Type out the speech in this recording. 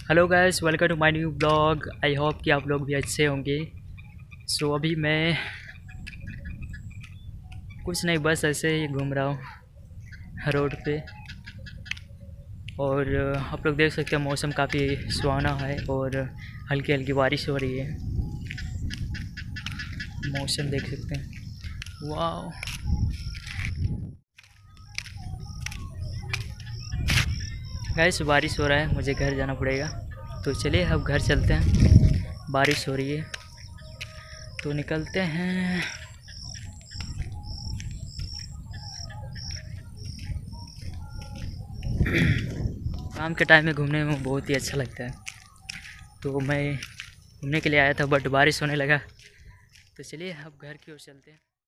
Hello guys, welcome to my new blog. I hope कि आप लोग भी अच्छे होंगे। अभी मैं कुछ नहीं, बस ऐसे ही घूम रहा हूँ रोड पे। और आप लोग देख सकते हैं मौसम काफ़ी सुहाना है और हल्की हल्की बारिश हो रही है। मौसम देख सकते हैं, वाह। गाइस बारिश हो रहा है, मुझे घर जाना पड़ेगा, तो चलिए अब घर चलते हैं। बारिश हो रही है तो निकलते हैं। शाम के टाइम में घूमने में बहुत ही अच्छा लगता है, तो मैं घूमने के लिए आया था बट बारिश होने लगा। तो चलिए अब घर की ओर चलते हैं।